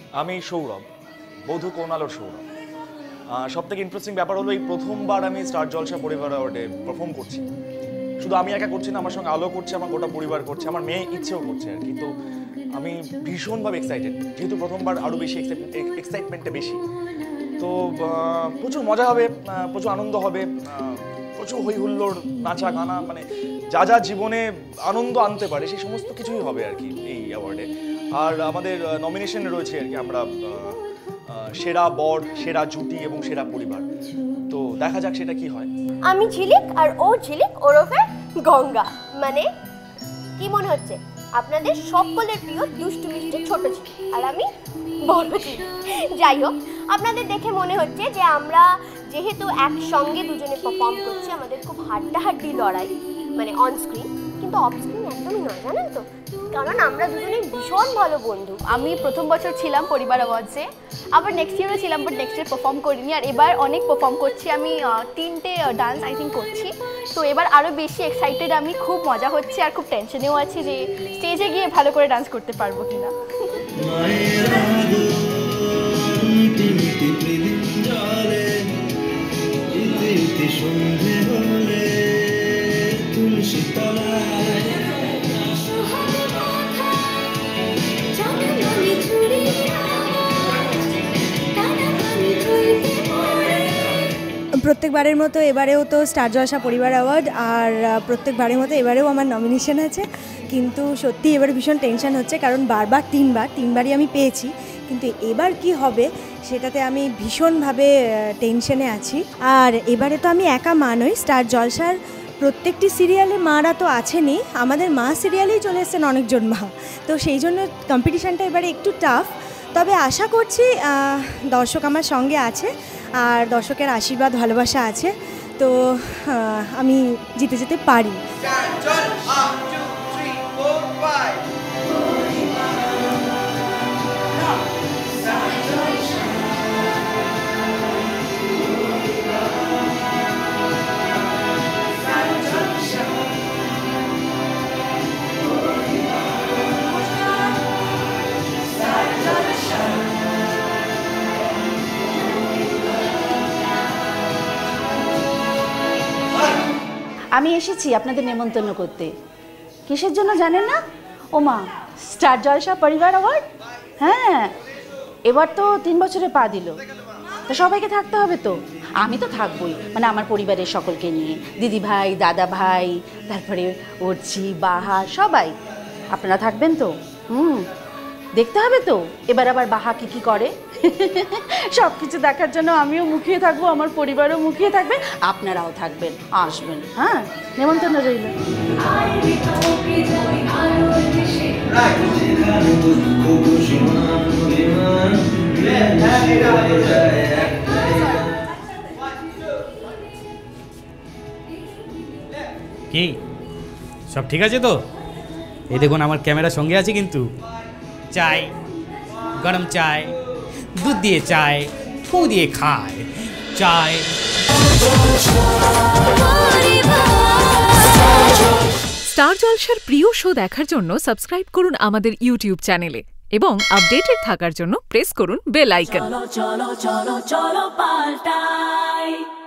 আমি সৌরভ, বধূ কোনালোর সৌরভ। সবথেকে ইন্টারেস্টিং ব্যাপার হলো এই প্রথমবার আমি স্টার জলসা পরিবার অ্যাওয়ার্ডে পারফর্ম করছি। শুধু আমি একা করছি না, আমার সঙ্গে আলো করছে, আমার গোটা পরিবার করছে, আমার মেয়ে ইচ্ছেও করছে আর কি। তো আমি ভীষণভাবে এক্সাইটেড, যেহেতু প্রথমবার আরও বেশি এক্সাইটমেন্টটা বেশি। তো প্রচুর মজা হবে, প্রচুর আনন্দ হবে, প্রচুর হই হুল্লোড়, নাচা গানা, মানে যা যা জীবনে আনন্দ আনতে পারে সেই সমস্ত কিছুই হবে আর কি এই অ্যাওয়ার্ডে। আর আমাদের নমিনেশন রয়েছে আর কি, আমরা সেরা বর, সেরা জুটি এবং সেরা পরিবার। তো দেখা যাক সেটা কি হয়। আমি ঝিলিক আর ও ঝিলিক ওরফে গঙ্গা। মানে কি মনে হচ্ছে? আপনাদের সকলের প্রিয় দুষ্টু মিষ্টি ছোট ঝিলিক, আর আমি বড় ঝিলিক। যাই হোক, আপনাদের দেখে মনে হচ্ছে যে আমরা যেহেতু একসঙ্গে দুজনে পারফর্ম করছি, আমাদের খুব হাড্ডাহাড্ডি লড়াই, মানে অন স্ক্রিন, কিন্তু অফ স্ক্রিন একদমই নয়, জানেন তো? কারণ আমরা দুজনেই ভীষণ ভালো বন্ধু। আমি প্রথম বছর ছিলাম পরিবার অ্যাওয়ার্ডসে, আবার নেক্সট ইয়ারও ছিলাম, বাট নেক্সট ইয়ার পারফর্ম করিনি। আর এবার অনেক পারফর্ম করছি, আমি 3টে ডান্স আই থিঙ্ক করছি। তো এবার আরও বেশি এক্সাইটেড আমি, খুব মজা হচ্ছে আর খুব টেনশনেও আছি যে স্টেজে গিয়ে ভালো করে ডান্স করতে পারবো কিনা। প্রত্যেকবারের মতো এবারেও তো স্টার জলসা পরিবার অ্যাওয়ার্ড, আর প্রত্যেকবারের মতো এবারেও আমার নমিনেশন আছে। কিন্তু সত্যি এবার ভীষণ টেনশন হচ্ছে, কারণ বারবার তিনবারই আমি পেয়েছি, কিন্তু এবার কি হবে সেটাতে আমি ভীষণভাবে টেনশনে আছি। আর এবারে তো আমি একা মা নই, স্টার জলসার প্রত্যেকটি সিরিয়ালে মারা তো আছেনই, আমাদের মা সিরিয়ালেই চলে এসেছেন অনেকজন মা। তো সেই জন্য কম্পিটিশানটা এবারে একটু টাফ, তবে আশা করছি দর্শক আমার সঙ্গে আছে আর দর্শকের আশীর্বাদ ভালোবাসা আছে, তো আমি জিতে যেতে পারি। আমি এসেছি আপনাদের নেমন্তন্ন করতে। কিসের জন্য জানেন না? ওমা, স্টার জলসা পরিবার অ্যাওয়ার্ড। হ্যাঁ, এবার তো 3 বছরে পা দিল, তো সবাইকে থাকতে হবে তো। আমি তো থাকবই, মানে আমার পরিবারের সকলকে নিয়ে, দিদি ভাই, দাদা ভাই, তারপরে অর্চি, বাহা, সবাই। আপনারা থাকবেন তো? দেখতে হবে তো এবার আবার বাহা কি করে। সব কিছু দেখার জন্য আমিও মুখিয়ে থাকবো, আমার পরিবারও মুখিয়ে থাকবে, আপনারাও থাকবেন, আসবেন। হ্যাঁ, নেমন্তন্ন রইল। কি সব ঠিক আছে তো? এই দেখুন আমার ক্যামেরার সঙ্গে আছে কিন্তু। চাই, গরম চাই, দুধ দিয়ে চায়, ফু দিয়ে খায় চায়। স্টার জলসার প্রিয় শো দেখার জন্য সাবস্ক্রাইব করুন আমাদের ইউটিউব চ্যানেলে এবং আপডেটেড থাকার জন্য প্রেস করুন বেল আইকন। চলো চলো চলো চলো পাল্টাই।